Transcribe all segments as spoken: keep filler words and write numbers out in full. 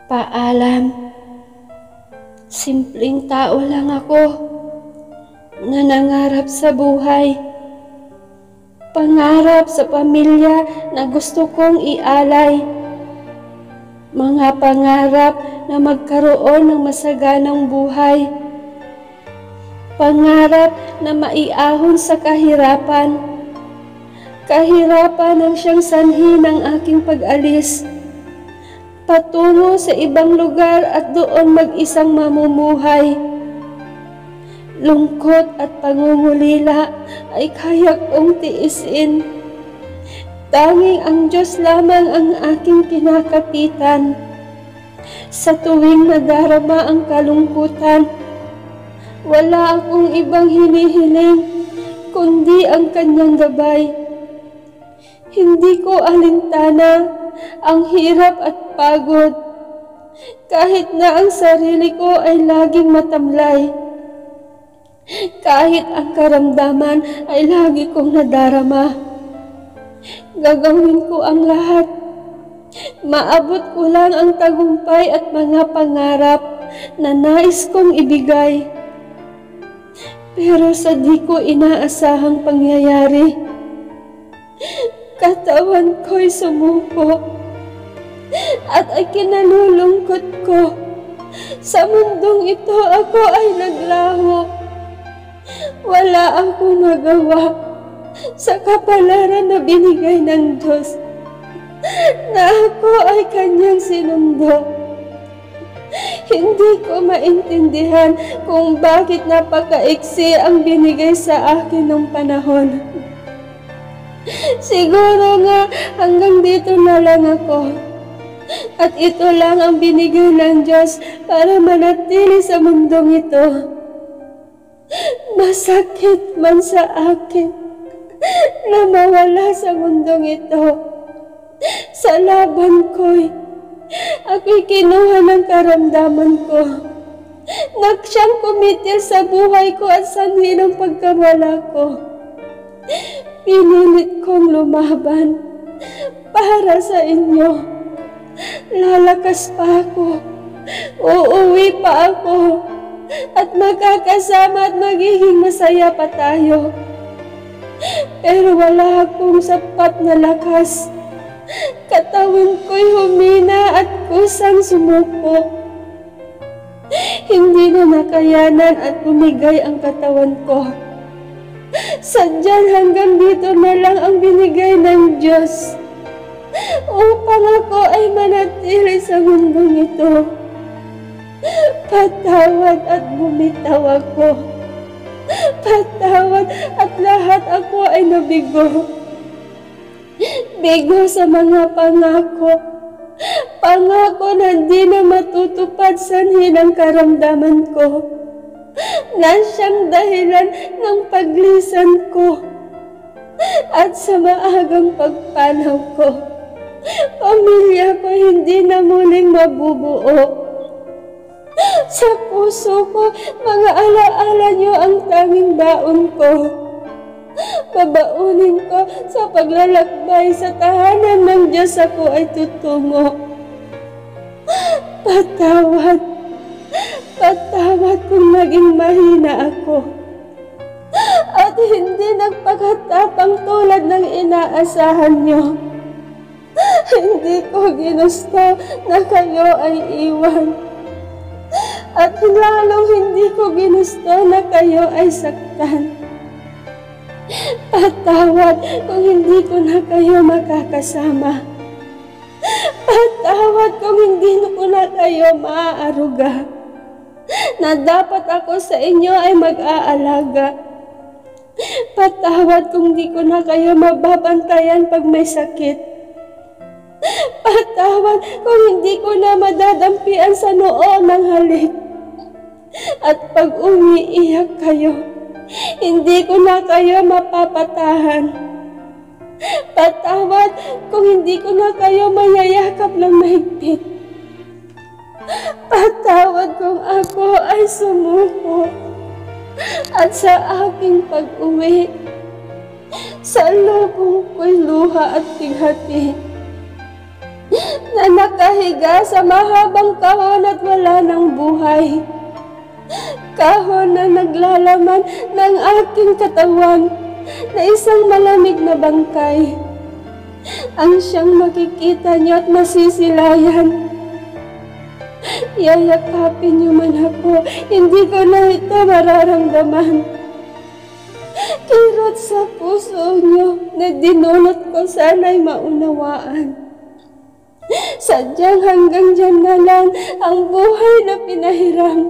Paalam, simpleng tao lang ako na nangarap sa buhay. Pangarap sa pamilya na gusto kong ialay. Mga pangarap na magkaroon ng masaganang buhay. Pangarap na maiahon sa kahirapan. Kahirapan ang siyang sanhi ng aking pag-alis. Patungo sa ibang lugar at doon mag-isang mamumuhay. Lungkot at pangungulila ay kaya kong tiisin. Tanging ang Diyos lamang ang aking kinakapitan. Sa tuwing nadarama ang kalungkutan, wala akong ibang hinihiling kundi ang kanyang gabay. Hindi ko alintana ang hirap at pagod, kahit na ang sarili ko ay laging matamlay. Kahit ang karamdaman ay lagi kong nadarama. Gagawin ko ang lahat. Maabot ko lang ang tagumpay at mga pangarap na nais kong ibigay. Pero sa di ko inaasahang pangyayari, katawan ko'y sumuko at ay kinalulungkot ko. Sa mundong ito ako ay naglaho. Wala akong magawa sa kapalaran na binigay ng Diyos na ako ay kanyang sinundo. Hindi ko maintindihan kung bakit napakaiksi ang binigay sa akin ng panahon. Siguro nga hanggang dito na lang ako. At ito lang ang binigay ng Diyos para manatili sa mundong ito. Masakit man sa akin na mawala sa mundong ito. Sa laban ko'y ako'y kinuha ng karamdaman ko. Naksiyang kumitil sa buhay ko at sanhi ng pagkawala ko. Pinilit kong lumaban para sa inyo. Lalakas pa ako. Uuwi pa ako. At magkakasama at magiging masaya pa tayo. Pero wala akong sapat na lakas. Katawan ko'y humina at kusang sumuko. Hindi na nakayanan at bumigay ang katawan ko. Sadyan hanggang dito na lang ang binigay ng Diyos upang ako ay manatili sa mundong ito. Patawad at bumitaw ako. Patawad at lahat ako ay nabigo. Bigo sa mga pangako. Pangako na di na matutupad sanhi ng karamdaman ko. Na siyang dahilan ng paglisan ko. At sa maagang pagpanaw ko, pamilya ko hindi na muling mabubuo. Sa puso ko, mga alaala niyo ang tanging baon ko. Babaunin ko sa paglalakbay sa tahanan ng Diyos ako ay tutungo. Patawad. Patawad kung naging mahina ako. At hindi nagpakatapang tulad ng inaasahan niyo. Hindi ko ginusto na kayo ay iwan. At lalong hindi ko ginusto na kayo ay saktan. Patawad kung hindi ko na kayo makakasama. Patawad kung hindi ko na kayo maaaruga. Na dapat ako sa inyo ay mag-aalaga. Patawad kung di ko na kayo mababantayan pag may sakit. Patawad kung hindi ko na madadampian sa noo ng halik. At pag umiiyak kayo, hindi ko na kayo mapapatahan. Patawad kung hindi ko na kayo mayayakap ng mahigpit. Patawad kung ako ay sumuko. At sa aking pag-uwi, sa lubong ko'y luha at bighati. Na naka nakahiga sa mahabang kahon at wala ng buhay. Kahon na naglalaman ng aking katawan na isang malamig na bangkay. Ang siyang makikita niyo at masisilayan. Yayakapin niyo man ako, hindi ko na ito mararamdaman. Kirot sa puso niyo na dinulot ko, sana'y maunawaan. Sadyang hanggang dyan na lang ang buhay na pinahiram.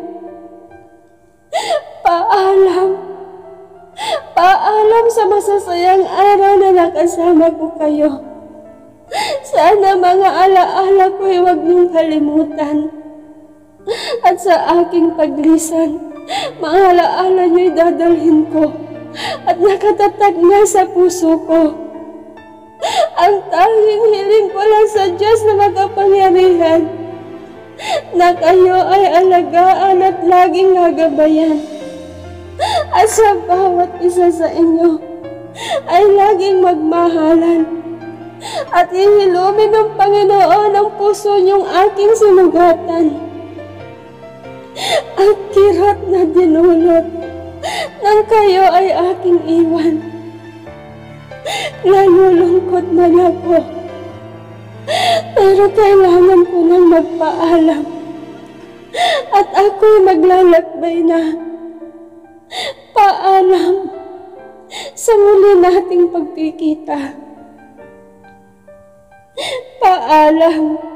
Paalam. Paalam sa masasayang araw na nakasama ko kayo. Sana mga alaala ko'y huwag niyong kalimutan. At sa aking paglisan, mga alaala niyo'y dadalhin ko at nakatatag na sa puso ko. Ang tanging hiling ko lang sa Diyos na makapangyarihan, na kayo ay alagaan at laging gagabayan. At sa bawat isa sa inyo ay laging magmahalan. At ihilumin ng Panginoon ang puso niyong aking sinugatan. Ang kirot na dinulot nang kayo ay aking iwan. Nalulungkot man ako, pero kailangan ko nang magpaalam. At ako'y maglalakbay na. Paalam sa muli nating pagkikita. Paalam.